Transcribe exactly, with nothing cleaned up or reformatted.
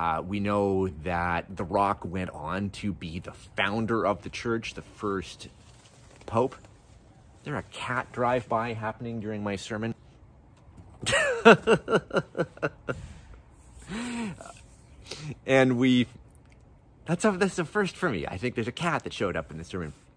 Uh, we know that The Rock went on to be the founder of the church, the first pope. Is there a cat drive-by happening during my sermon? And we, that's a, that's a first for me. I think there's a cat that showed up in the sermon.